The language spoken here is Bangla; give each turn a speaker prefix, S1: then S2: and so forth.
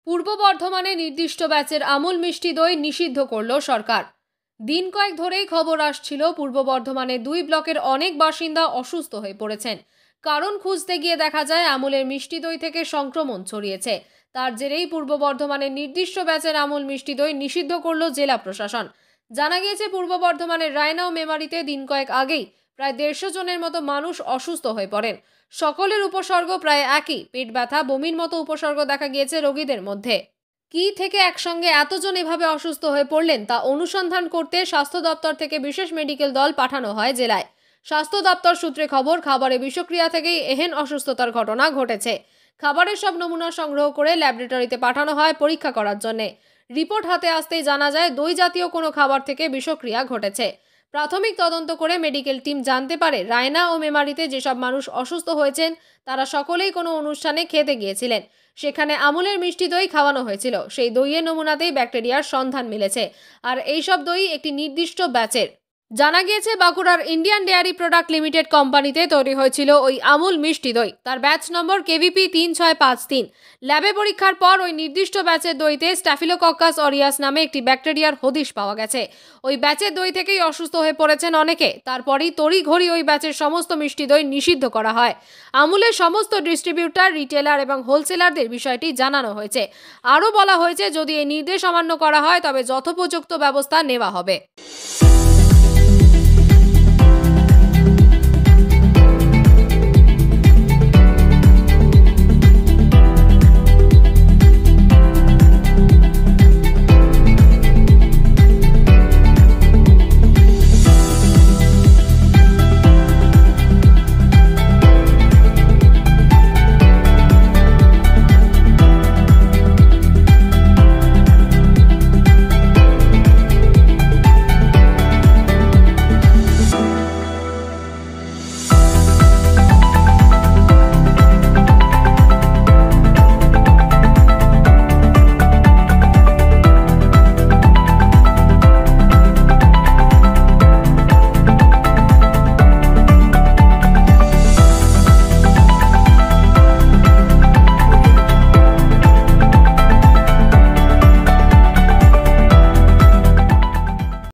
S1: পূর্ব বর্ধমানে নির্দিষ্ট ব্যাচের আমুল মিষ্টি দই নিষিদ্ধ করল সরকার। দিন কয়েক ধরেই খবর আসছিল পূর্ব বর্ধমানে 2 ব্লকের অনেক বাসিন্দা অসুস্থ হয়ে পড়েছেন। কারণ খুঁজতে গিয়ে দেখা যায় আমুলের মিষ্টি দই থেকে সংক্রমণ ছড়িয়েছে। তার জেরেই পূর্ব বর্ধমানের নির্দিষ্ট ব্যাচের আমুল মিষ্টি দই নিষিদ্ধ করল জেলা প্রশাসন। জানা গিয়েছে পূর্ব বর্ধমানের রায়নাও মেমারিতে দিন কয়েক আগেই প্রায় 150 জনের মতো মানুষ অসুস্থ হয়ে পড়েন। সকলের উপসর্গ প্রায় একই, পেট ব্যথা, বমির মতো উপসর্গ দেখা গিয়েছে রোগীদের মধ্যে। কি থেকে একসঙ্গে এতজন এভাবে অসুস্থ হয়ে পড়লেন তা অনুসন্ধান করতে স্বাস্থ্য দপ্তর থেকে বিশেষ মেডিকেল দল পাঠানো হয় জেলায়। স্বাস্থ্য দপ্তর সূত্রে খবর, খাবারে বিষক্রিয়া থেকেই এহেন অসুস্থতার ঘটনা ঘটেছে। খাবারের সব নমুনা সংগ্রহ করে ল্যাবরেটরিতে পাঠানো হয় পরীক্ষা করার জন্য। রিপোর্ট হাতে আসতেই জানা যায় দই জাতীয় কোনো খাবার থেকে বিষক্রিয়া ঘটেছে। প্রাথমিক তদন্ত করে মেডিকেল টিম জানতে পারে রায়না ও মেমারিতে যেসব মানুষ অসুস্থ হয়েছেন তারা সকলেই কোনো অনুষ্ঠানে খেতে গিয়েছিলেন। সেখানে আমুলের মিষ্টি দই খাওয়ানো হয়েছিল। সেই দইয়ের নমুনাতেই ব্যাকটেরিয়ার সন্ধান মিলেছে। আর এইসব দই একটি নির্দিষ্ট ব্যাচের। জানা গিয়েছে বাঁকুড়ার ইন্ডিয়ান ডেয়ারি প্রোডাক্ট লিমিটেড কোম্পানিতে তৈরি হয়েছিল ওই আমুল মিষ্টি দই। তার ব্যাচ নম্বর KVP 3653। ল্যাবে পরীক্ষার পর ওই নির্দিষ্ট ব্যাচের দইতে স্ট্যাফিলোকক্কাস অরিয়াস নামে একটি ব্যাকটেরিয়ার হদিশ পাওয়া গেছে। ওই ব্যাচের দই থেকেই অসুস্থ হয়ে পড়েছেন অনেকে। তারপরই তড়িঘড়ি ওই ব্যাচের সমস্ত মিষ্টি দই নিষিদ্ধ করা হয়। আমুলের সমস্ত ডিস্ট্রিবিউটার, রিটেলার এবং হোলসেলারদের বিষয়টি জানানো হয়েছে। আরও বলা হয়েছে যদি এই নির্দেশ অমান্য করা হয় তবে যথোপযুক্ত ব্যবস্থা নেওয়া হবে।